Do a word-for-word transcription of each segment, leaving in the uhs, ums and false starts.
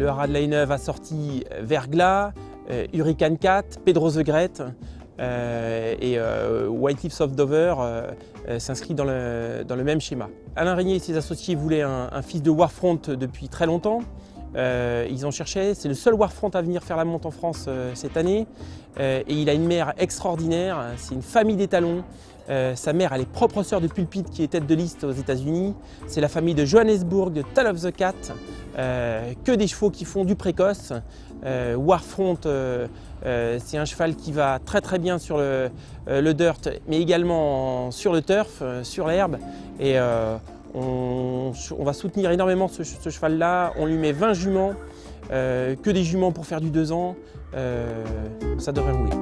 le Haras de Laenneuve a sorti Verglas, euh, Hurricane quatre, Pedro the Great euh, et euh, White Cliffs of Dover euh, euh, s'inscrit dans le, dans le même schéma. Alain Régnier et ses associés voulaient un, un fils de Warfront depuis très longtemps. Euh, ils en cherchaient, c'est le seul Warfront à venir faire la monte en France euh, cette année. Euh, et il a une mère extraordinaire, c'est une famille d'étalons. Euh, sa mère, elle est propre sœur de Pulpit qui est tête de liste aux États-Unis. C'est la famille de Johannesburg, de Tale of the Cat, euh, que des chevaux qui font du précoce. Euh, Warfront, euh, euh, c'est un cheval qui va très très bien sur le, euh, le dirt, mais également sur le turf, euh, sur l'herbe. Et euh, on, on va soutenir énormément ce, ce cheval-là. On lui met vingt juments, euh, que des juments pour faire du deux ans. Euh, ça devrait rouler.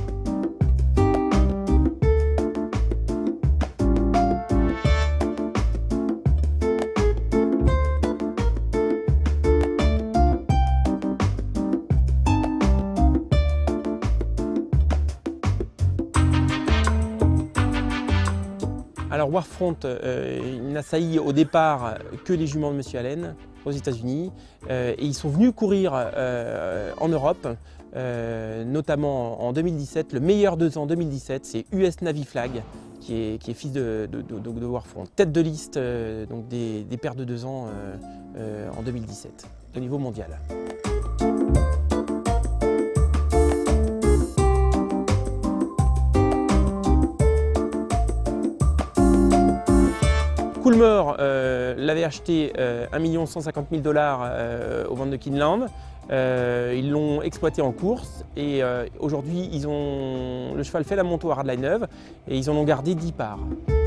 Alors Warfront, euh, il n'a sailli au départ que les juments de Monsieur Allen aux États-Unis euh, et ils sont venus courir euh, en Europe, euh, notamment en deux mille dix-sept. Le meilleur deux ans deux mille dix-sept, c'est U S Navy Flag qui est, qui est fils de, de, de, de Warfront. Tête de liste euh, donc des, des paires de deux ans euh, euh, en deux mille dix-sept au niveau mondial. Coolmore euh, l'avait acheté euh, un million cent cinquante mille dollars euh, au ventes de Keeneland. Euh, ils l'ont exploité en course et euh, aujourd'hui ils ont le cheval fait la monte au Haras de Laenneuve et ils en ont gardé dix parts.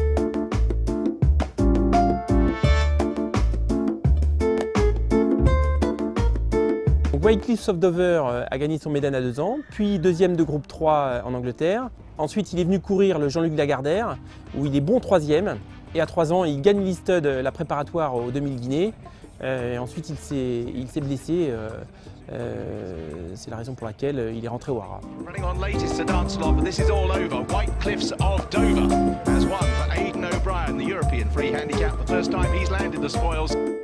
White Cliffs of Dover a gagné son médane à deux ans, puis deuxième de groupe trois en Angleterre. Ensuite, il est venu courir le Jean-Luc Lagardère, où il est bon troisième. Et à trois ans, il gagne l'Easted, la préparatoire aux deux mille Guinées. Euh, et ensuite, il s'est blessé. Euh, euh, C'est la raison pour laquelle il est rentré au Haras. Running on latest to Dancelot, but this is all over. White Cliffs of Dover has won for Aidan O'Brien, the European free handicap. The first time he's landed the spoils.